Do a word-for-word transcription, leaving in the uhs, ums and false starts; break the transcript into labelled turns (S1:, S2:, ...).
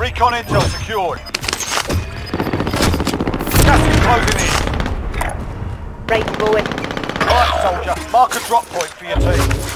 S1: Recon intel secured. Gas is closing in.
S2: Right, going.
S1: Right, soldier. Mark a drop point for your team.